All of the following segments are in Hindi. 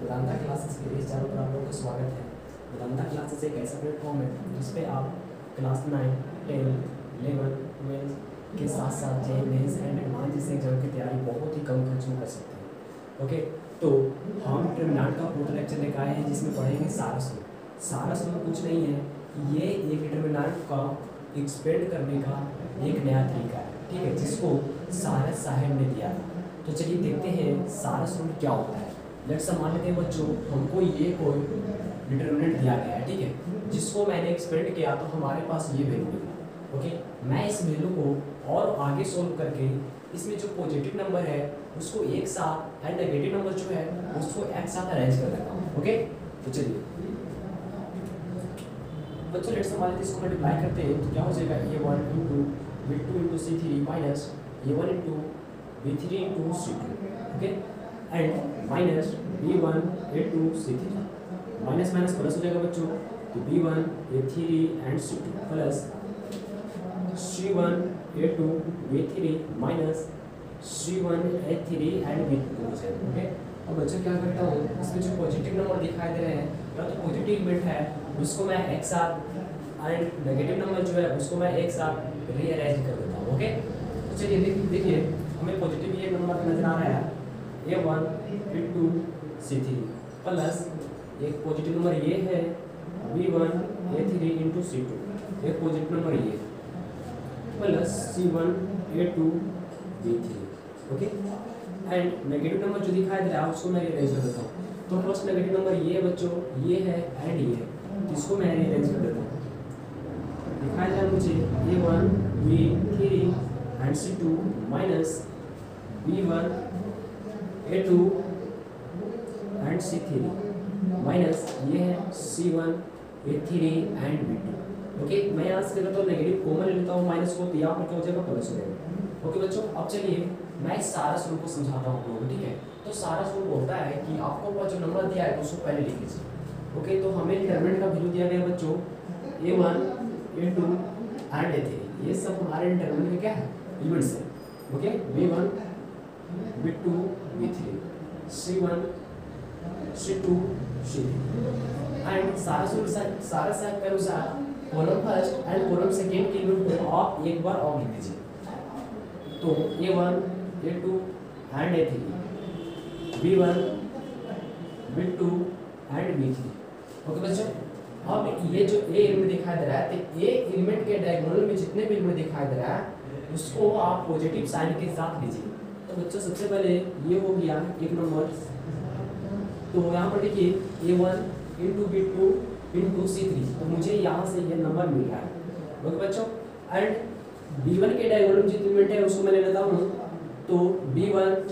वेदांता क्लासेस के इस चैनल पर आप लोगों का स्वागत है। वेदांता क्लासेस एक ऐसा प्लेटफॉर्म है जिस पे आप क्लास 9, 10, 11, 12 के साथ साथ जे मेंस एंड एडवांस जैसे एग्जाम की तैयारी बहुत ही कम खर्च में कर सकते हैं। ओके, तो हम डिटरमिनेंट का फोर्थ लेक्चर लेकर आए हैं जिसमें पढ़ेंगे सारस रूल। सारस रूल कुछ नहीं है, ये एक डिटरमिनेंट का एक्सपेंड करने का एक नया तरीका है, ठीक है, जिसको सारस साहब ने दिया था। तो चलिए देखते हैं सारस रूल क्या होता है। लेट्स मान लेते हैं बच्चों, हमको ये कोई डिटरमिनेंट दिया गया है, ठीक है, जिसको मैंने एक्सपेंड किया तो हमारे पास ये वैल्यू मिला। ओके, मैं इस वैल्यू को और आगे सोल्व करके इसमें जो पॉजिटिव नंबर है उसको एक साथ एंड नेगेटिव नंबर जो है उसको एक साथ अरेंज कर देता हूँ। ओके, तो चलिए बच्चों लेट्स मान लेते हैं इसको मल्टीप्लाई करते हैं तो क्या हो जाएगा, a1 into v2 into c3 minus a1 into v3 into c2, okay, and minus b1 a2 c3, minus minus plus हो जाएगा बच्चों, तो b1 a3 and c2 plus c1 a2 v3 minus c1 a3 and v2 हो जाएगा। ओके, अब बच्चों क्या करता हूँ, इसमें जो पॉजिटिव नंबर दिखाई दे रहे हैं या तो पॉजिटिव एलिमेंट है उसको मैं एक साथ एंड नेगेटिव नंबर जो है उसको मैं एक साथ रीअरेंज कर देता हूँ। ओके, तो चलिए देखिए हमें पॉजिटिव ये नंबर नजर आ रहा है a1 a2 c3 प्लस एक पॉजिटिव नंबर ये है b1 a3 इंटू c2, एक पॉजिटिव नंबर ये plus c1 a2 b3, okay, and negative number जो दिखाई दे रहा है उसको मैं रीअरेंज कर देता हूँ। तो फर्स्ट नेगेटिव नंबर ये बच्चों ये है एंड ये है, इसको मैं रीअरेंज कर देता हूँ। दिखाई दे रहा मुझे a1 b3 and c2 minus b1 a2 and c3 minus ये है c1 a3 and b2। Okay, मैं यहाँ से लेता हूँ नेगेटिव कॉमन ले लेता हूँ माइनस को, तो यहाँ पर क्या हो जाएगा प्लस हो जाएगा। ओके बच्चों, अब चलिए मैं इस सारस रूल को समझाता हूँ आपको, ठीक है। तो सारस रूल बोलता है कि आपको वो जो नंबर दिया है उसको पहले लिख लीजिए। ओके, तो हमें डिटरमिनेंट का वैल्यू दिया गया बच्चों a1 a2 एंड a3, ये सब हमारे डिटरमिनेंट में क्या है, एलिमेंट्स है। Okay, b1 b2 b3 c1 c2 c3 and Sarrus के अनुसार column first and column second के एलिमेंट को आप एक बार और लिख दीजिए। तो a1 a2 and a3 b1 b2 and b3। Okay बच्चों, अब ये जो ए एलिमेंट दिखाई दे रहा है तो ए एलिमेंट के डायगोनल में जितने भी एलिमेंट दिखाई दे रहा है उसको आप पॉजिटिव साइन के साथ लीजिए। तो बच्चों सबसे पहले ये हो गया एक नंबर, तो यहाँ पर देखिए a1 into b2 into c3, तो मुझे यहाँ से ये नंबर मिल रहा है। ओके बच्चों, एंड b1 के डायगोनल में जितने एलिमेंट है उसको मैं ले लेता हूँ, तो b1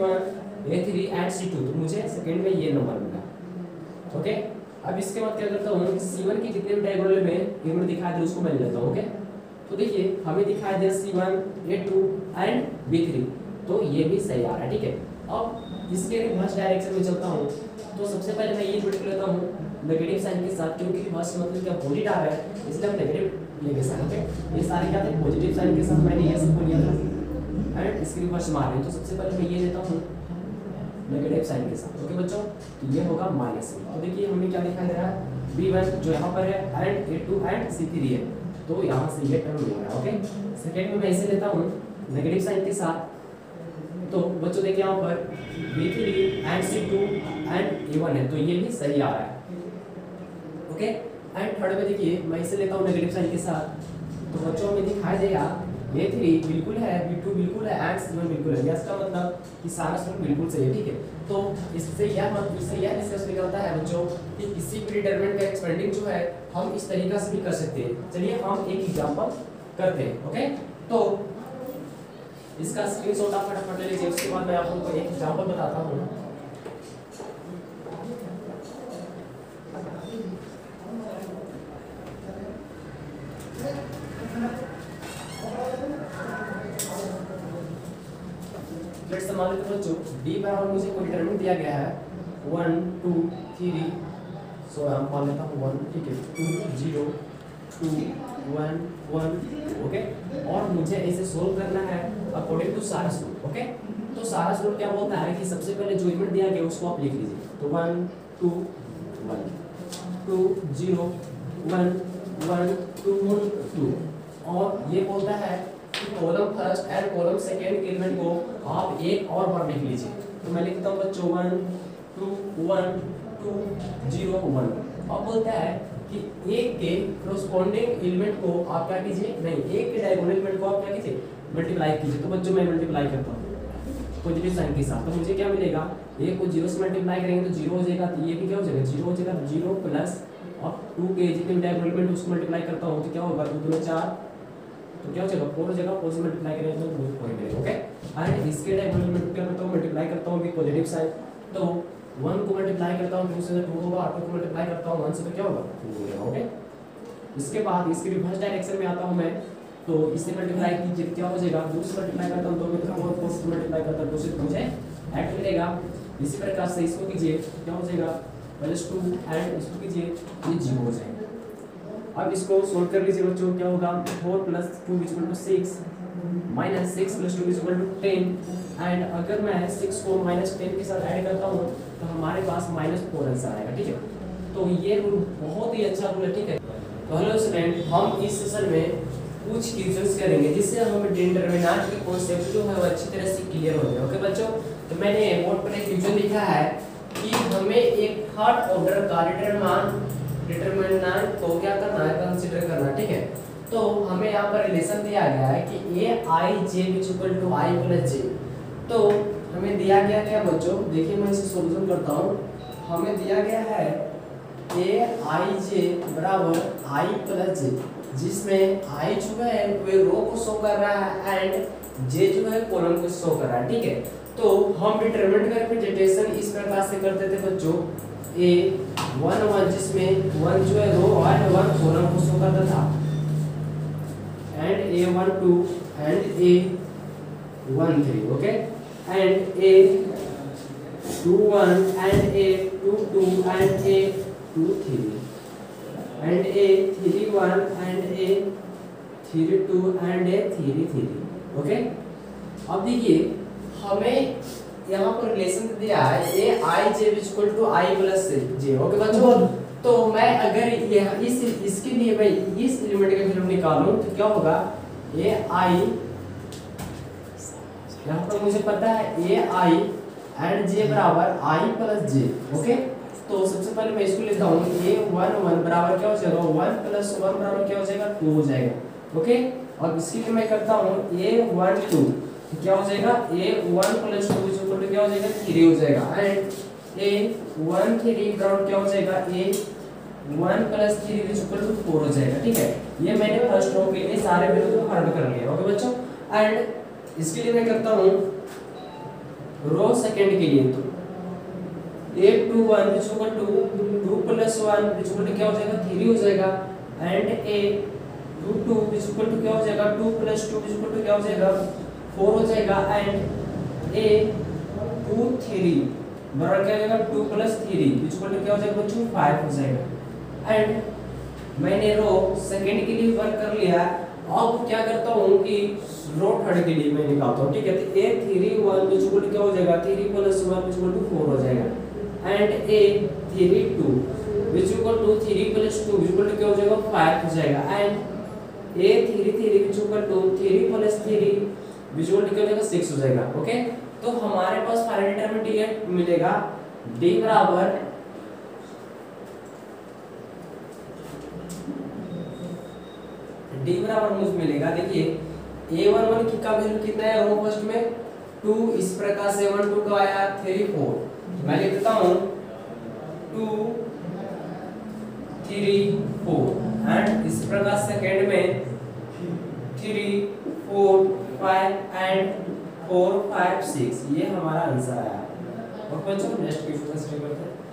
a3 एंड c2, तो मुझे सेकंड में ये नंबर मिला। ओके, अब इसके बाद क्या करता हूँ, c1 के जितने भी डायगोनल में एलिमेंट दिखाई दे उसको मैं ले लेता हूँ। ओके, तो देखिए हमें दिखाई दे c1 a2 एंड b3, तो ये भी सही आ रहा है, ठीक है। अब इसके रिवर्स डायरेक्शन में चलता हूँ, तो सबसे पहले मैं ये लिख लेता हूँ नेगेटिव साइन के साथ, क्योंकि रिवर्स मतलब क्या पॉजिटिव आ रहा है इसलिए हम नेगेटिव लेंगे साइन। ओके, ये सारे क्या थे पॉजिटिव साइन के साथ मैंने ये सबको लिया था एंड इसके रिवर्स मार रहे हैं, तो सबसे पहले मैं ये लेता हूँ नेगेटिव साइन के साथ। ओके बच्चों, तो ये होगा माइनस। तो देखिए हमें क्या दिखाई दे रहा है, b1 जो यहाँ पर है एंड a2 एंड c3 है, तो यहाँ से ये टर्म मिल रहा है। ओके, सेकेंड में मैं इसे लेता हूँ नेगेटिव साइन के साथ, तो बच्चों देखिए यहाँ पर b3 and c2 and a1 है, तो ये भी सही आ रहा है। ओके, एंड थर्ड में देखिए मैं इसे लेता हूँ नेगेटिव साइन के साथ, तो बच्चों में दिखाई देगा a3 बिल्कुल है, b2 बिल्कुल है एंड c1 बिल्कुल है। इसका मतलब कि सारा सूत्र बिल्कुल सही है, ठीक है। तो इससे यह निष्कर्ष निकलता है बच्चों कि किसी भी डिटरमिनेंट का एक्सपेंडिंग जो है हम इस तरीका से भी कर सकते हैं। चलिए हम एक एग्जांपल करते हैं। ओके, तो इसका स्क्रीनशॉट आप फटाफट ले लीजिए, उसके बाद मैं आप लोगों को एक एग्जांपल बताता हूँ। लेट्स मान लेते हैं बच्चों d पर मुझे कोई डिटरमिनेंट दिया गया है 1 2 3, सो हम मान लेता हूँ 1, ठीक है, 2 0 2 1 1 ओके। और मुझे इसे सोल्व करना है according to Sarrus rule. Okay, तो सारस रूल क्या बोलता है कि सबसे पहले जो एलिमेंट दिया गया उसको आप लिख लीजिए। तो 1 2 1 2 0 1 1 2 2। और ये बोलता है कि column first and column second के एलिमेंट को आप एक और बार लिख लीजिए। तो मैं लिखता हूँ बच्चों 1 2 1 2 0 1। अब बोलता है कि एक के corresponding एलिमेंट को आप क्या कीजिए, नहीं एक के डायगोनल एलिमेंट को आप क्या कीजिए, मल्टीप्लाई कीजिए। तो बच्चों मैं मल्टीप्लाई करता हूँ पॉजिटिव साइन के साथ। तो मुझे क्या मिलेगा, एक को 0 से मल्टीप्लाई करेंगे तो 0 हो जाएगा, तो ये भी क्या हो जाएगा 0 हो जाएगा। 0 प्लस और 2 के जितने भी डायगोनल एलिमेंट उसको मल्टीप्लाई करता हूँ तो क्या होगा, 2 2 4 तो क्या हो जाएगा 4 हो जाएगा। 4 से मल्टीप्लाई करेंगे तो 4 मिलेगा। ओके, एंड इसके डायगोनल एलिमेंट क्या करता हूँ, मल्टीप्लाई करता हूँ विद पॉजिटिव साइन। तो 1 को मल्टीप्लाई करता हूँ 2 से 2 होगा, 2 को मल्टीप्लाई करता हूँ 1 से तो क्या होगा 2 हो जाएगा। ओके, इसके बाद इसके रिवर्स डायरेक्शन में आता हूँ मैं, तो इससे मल्टीप्लाई कीजिए क्या हो जाएगा, 2 से मल्टीप्लाई करता हूँ 2 में 4 से मल्टीप्लाई करता हूँ 2 से मुझे 8 मिलेगा। इसी प्रकार से इसको कीजिए क्या हो जाएगा +2 एंड इसको कीजिए ये 0 हो जाएगा। अब इसको सोल्व कर लीजिए बच्चों, क्या होगा 4 + 2 = 6 -6 + 2 = 10। एंड अगर मैं 6 को -10 के साथ ऐड करता हूँ तो हमारे पास -4 आंसर आएगा। ठीक है, तो ये रूल बहुत ही अच्छा रूल है। ठीक है, तो हेलो स्टूडेंट, हम इस सेशन में कुछ क्वेश्चंस करेंगे जिससे हम डिटरमिनेंट के कॉन्सेप्ट जो है वो अच्छी तरह से क्लियर हो जाए। ओके बच्चों, तो मैंने बोर्ड पर एक क्वेश्चन लिखा है कि हमें एक थर्ड ऑर्डर का डिटरमिनेंट को क्या करना है, कंसीडर करना। ठीक है, तो हमें यहाँ पर रिलेशन दिया गया है कि aij = i + j। तो हमें दिया गया क्या बच्चों, देखिए मैं इसे सॉल्यूशन करता हूँ। हमें दिया गया है aij = i + j, जिसमें i जो है वो रो को शो कर रहा है एंड j जो है कॉलम को शो कर रहा है। ठीक है, तो हम डिटरमिनेंट का रिप्रेजेंटेशन इस प्रकार से करते थे बच्चों, a1 1 जिसमें 1 जो है रो और 1 कॉलम को शो करता था, and a1 2 and a1 3। Okay, and a2 1 and a2 2 and a2 3 and a3 1 and a3 2 and a3 3। Okay, अब देखिए हमें यहाँ पर रिलेशन दिया है aij = i + j। ओके बच्चों, तो मैं अगर यह इसके लिए मैं इस एलिमेंट का वैल्यू निकालूं तो क्या होगा, ai यहाँ पर मुझे पता है ai and j = i + j। Okay, तो सबसे पहले मैं इसको लेता हूँ a1 1 बराबर क्या हो जाएगा, 1 + 1 बराबर क्या हो जाएगा 2 हो जाएगा। ओके, और इसके लिए मैं करता हूँ a1 2 क्या हो जाएगा, a1 + 2 = क्या हो जाएगा 3 हो जाएगा। एंड a1 3 बराबर क्या हो जाएगा, a1 + 3 = 4 हो जाएगा। ठीक है, ये मैंने फर्स्ट रो के लिए सारे वैल्यू को फाइंड कर लिया। ओके बच्चों, एंड इसके लिए मैं करता हूँ रो सेकंड के लिए, तो a2 1 = 2 2 + 1 = क्या हो जाएगा 3 हो जाएगा। एंड a2 2 = क्या हो जाएगा 2 + 2 = क्या हो जाएगा 4 हो जाएगा। एंड a2 3 बराबर क्या हो जाएगा 2 + 3 = क्या हो जाएगा बच्चों 5 हो जाएगा। एंड मैंने रो सेकंड के लिए वर्क कर लिया। अब क्या करता हूँ कि रो थर्ड के लिए मैं निकालता हूँ। ठीक है, तो a3 1 = क्या हो जाएगा 3 + 1 = 4 हो जाएगा। एंड a3 2 = 3 + 2 = क्या हो जाएगा 5 हो जाएगा। एंड a3 3 = 3 + 3 = क्या हो जाएगा 6 हो जाएगा। ओके, तो हमारे पास फाइनल डिटरमिनेंट मिलेगा d बराबर मुझे मिलेगा। देखिए a1 1 की का वैल्यू कितना है, रो फर्स्ट में 2, इस प्रकार से 1 2 का आया 3 4। मैं लिखता हूँ 2 3 4 एंड इस प्रकार सेकंड में 3 4 5 एंड 4 5 6। ये हमारा आंसर आया। और बच्चों नेक्स्ट क्वेश्चन स्टार्ट करते हैं।